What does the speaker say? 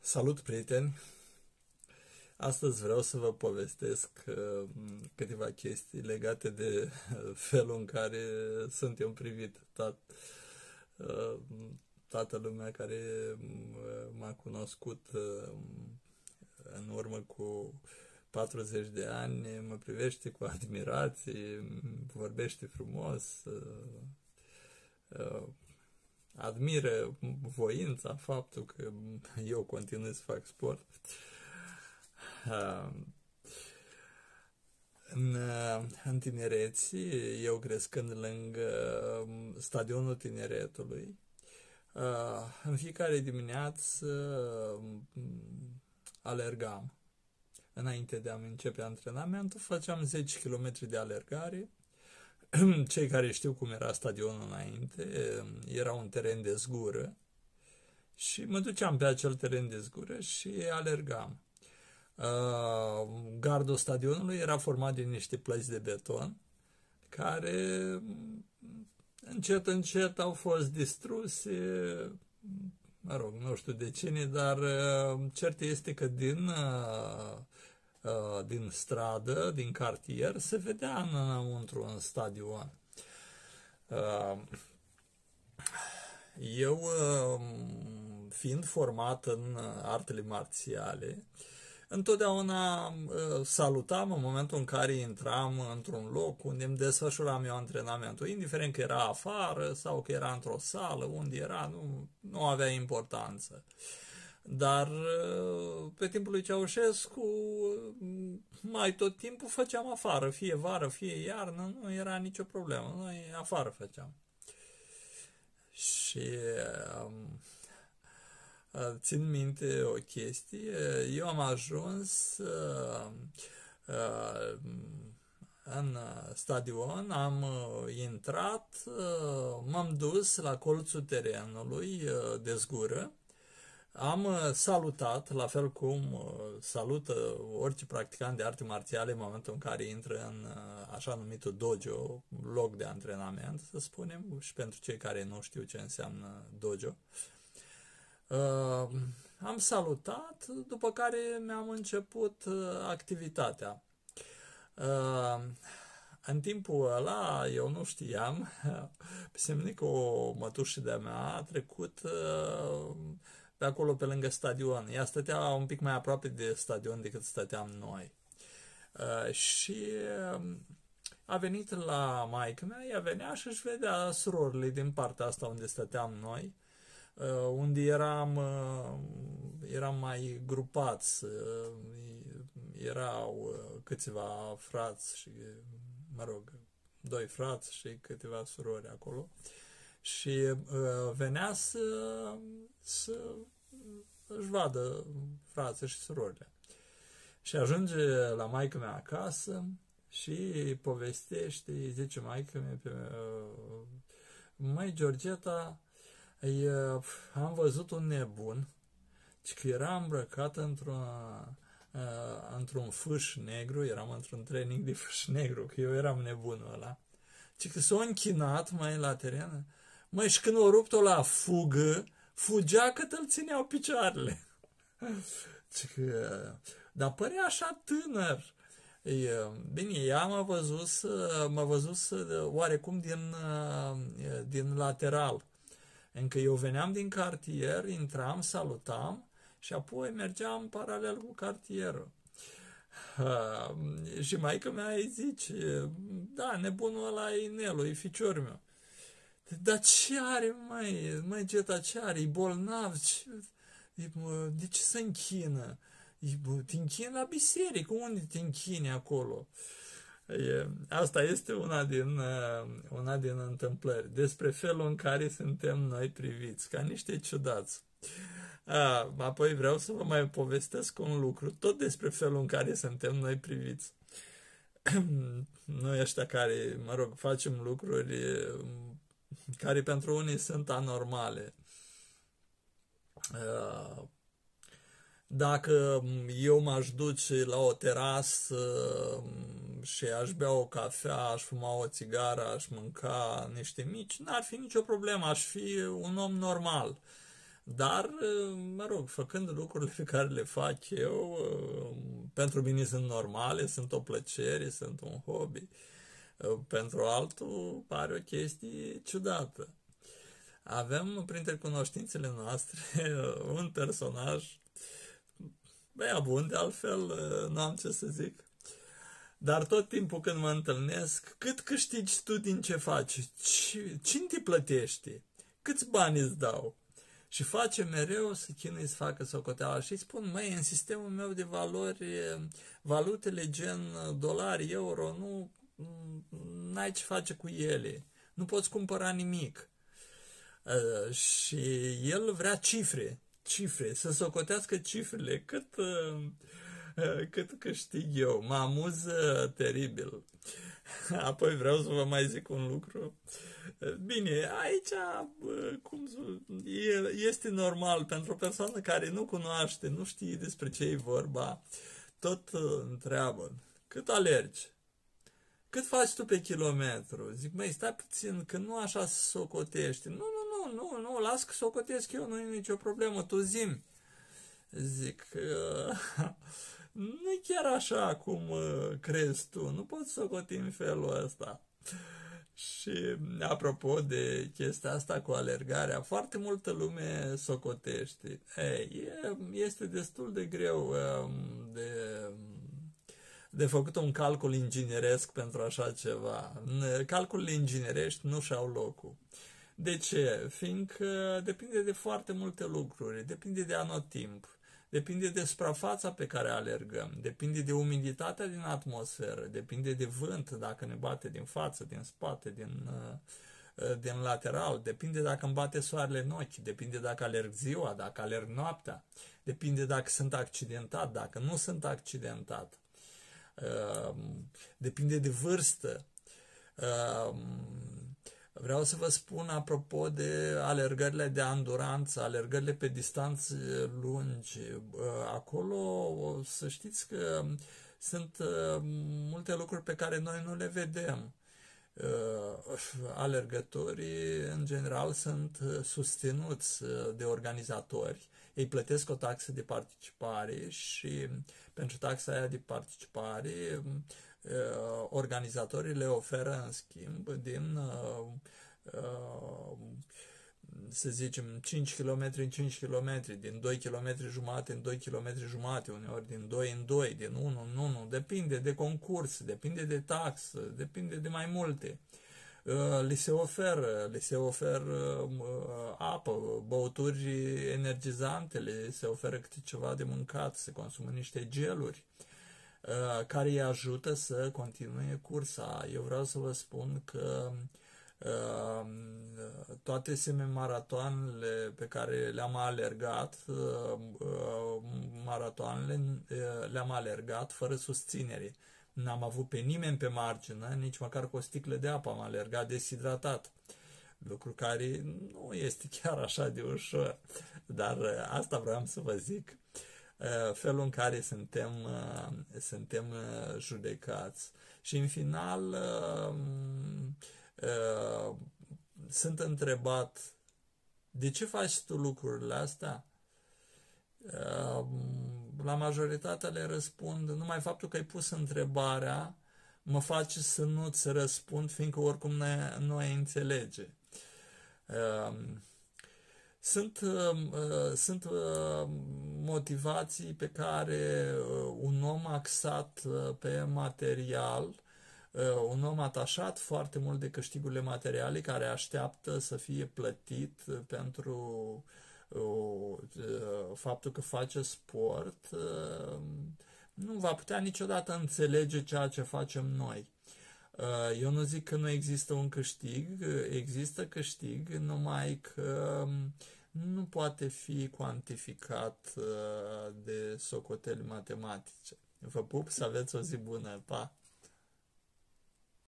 Salut, prieteni! Astăzi vreau să vă povestesc câteva chestii legate de felul în care sunt eu privit. Toată lumea care m-a cunoscut în urmă cu 40 de ani mă privește cu admirație, vorbește frumos, admiră voința, faptul că eu continui să fac sport. În tinereți, eu crescând lângă stadionul Tineretului, în fiecare dimineață alergam. Înainte de a începe antrenamentul, făceam 10 km de alergare. Cei care știu cum era stadionul înainte, era un teren de zgură și mă duceam pe acel teren de zgură și alergam. Gardul stadionului era format din niște plăți de beton care încet, încet au fost distruse, mă rog, nu știu de cine, dar cert este că din stradă, din cartier, se vedea înăuntru în stadion. Eu, fiind format în artele marțiale, întotdeauna salutam în momentul în care intram într-un loc unde îmi desfășuram eu antrenamentul, indiferent că era afară sau că era într-o sală, unde era, nu avea importanță. Dar pe timpul lui Ceaușescu mai tot timpul făceam afară, fie vară, fie iarnă, nu era nicio problemă, noi afară făceam. Și țin minte o chestie, eu am ajuns în stadion, am intrat, m-am dus la colțul terenului de zgură, am salutat, la fel cum salută orice practicant de arte marțiale în momentul în care intră în așa numitul dojo, loc de antrenament, să spunem, și pentru cei care nu știu ce înseamnă dojo. Am salutat, după care mi-am început activitatea. În timpul ăla, eu nu știam, pe semne că o mătușă de-a mea a trecut pe acolo, pe lângă stadion. Ea stătea un pic mai aproape de stadion decât stăteam noi. Și a venit la maică-mea, ea venea și își vedea surorile din partea asta unde stăteam noi, unde eram mai grupați, erau câțiva frați și, mă rog, 2 frați și câteva surori acolo. Și venea să își vadă frații și surorile. Și ajunge la maică-mea acasă și povestește, îi zice maică-mea, măi, Georgeta, am văzut un nebun, că era îmbrăcat într-un fâș negru, eram într-un training de fâș negru, că eu eram nebunul ăla, că s-a închinat mai la teren, măi, și când o rupt-o la fugă, fugea cât îl țineau picioarele. Dar părea așa tânăr. Bine, ea m-a văzut oarecum din lateral. Încă eu veneam din cartier, intram, salutam și apoi mergeam paralel cu cartierul. Și maică-mea îi zice, da, nebunul ăla e Nelu, e ficiorul meu. Dar ce are, măi, Geta, ce are? E bolnav? De ce se închină? Te închini la biserică, unde te închini acolo? Asta este una din întâmplări, despre felul în care suntem noi priviți, ca niște ciudați. Apoi vreau să vă mai povestesc un lucru, tot despre felul în care suntem noi priviți. Noi ăștia care, mă rog, facem lucruri care pentru unii sunt anormale. Dacă eu m-aș duce la o terasă și aș bea o cafea, aș fuma o țigară, aș mânca niște mici, n-ar fi nicio problemă, aș fi un om normal. Dar, mă rog, făcând lucrurile pe care le fac eu, pentru mine sunt normale, sunt o plăcere, sunt un hobby. Pentru altul pare o chestie ciudată. Avem printre cunoștințele noastre un personaj băia bun, de altfel nu am ce să zic. Dar tot timpul când mă întâlnesc, cât câștigi tu din ce faci? Cine te plătește? Câți bani îți dau? Și face mereu să chinui să facă socoteala și îi spun, măi, în sistemul meu de valori, valutele gen dolari, euro, nu, n-ai ce face cu ele. Nu poți cumpăra nimic. Și el vrea cifre, să socotească cifrele, cât câștig eu. Mă amuză teribil. Apoi vreau să vă mai zic un lucru. Bine, aici este normal pentru o persoană care nu cunoaște, nu știe despre ce e vorba, tot întreabă, cât alergi? Cât faci tu pe kilometru? Zic, măi, stai puțin, că nu așa se socotește. Nu, las că socotesc eu, nu e nicio problemă, tu zi-mi. Zic, nu-i chiar așa cum crezi tu, nu poți socoti în felul ăsta. Și apropo de chestia asta cu alergarea, foarte multă lume socotește. Este destul de greu de făcut un calcul ingineresc pentru așa ceva. Calculele inginerești nu și-au locul. De ce? Fiindcă depinde de foarte multe lucruri, depinde de anotimp, depinde de suprafața pe care alergăm, depinde de umiditatea din atmosferă, depinde de vânt, dacă ne bate din față, din spate, din lateral, depinde dacă îmi bate soarele în ochi, depinde dacă alerg ziua, dacă alerg noaptea, depinde dacă sunt accidentat, dacă nu sunt accidentat, depinde de vârstă. Vreau să vă spun, apropo de alergările de anduranță, alergările pe distanțe lungi, acolo să știți că sunt multe lucruri pe care noi nu le vedem. Alergătorii, în general, sunt susținuți de organizatori. Ei plătesc o taxă de participare și pentru taxa aia de participare organizatorii le oferă în schimb din să zicem 5 km în 5 km, din 2 km jumate în 2 km jumate, uneori din 2 în 2, din 1 în 1, depinde de concurs, depinde de taxă, depinde de mai multe. Li se oferă apă, băuturi energizante, li se oferă câte ceva de mâncat, se consumă niște geluri care îi ajută să continue cursa. Eu vreau să vă spun că toate semi-maratoanele pe care le-am alergat, le-am alergat fără susținere. N-am avut pe nimeni pe margine, nici măcar cu o sticlă de apă, am alergat deshidratat. Lucru care nu este chiar așa de ușor, dar asta vreau să vă zic. Felul în care suntem judecați. Și în final sunt întrebat, de ce faci tu lucrurile astea? La majoritatea le răspund, numai faptul că ai pus întrebarea mă face să nu-ți răspund, fiindcă oricum nu ai înțelege. Sunt motivații pe care un om axat pe material, un om atașat foarte mult de câștigurile materiale, care așteaptă să fie plătit pentru faptul că face sport, nu va putea niciodată înțelege ceea ce facem noi. Eu nu zic că nu există un câștig, există câștig, numai că nu poate fi cuantificat de socoteli matematice. Vă pup, să aveți o zi bună, pa!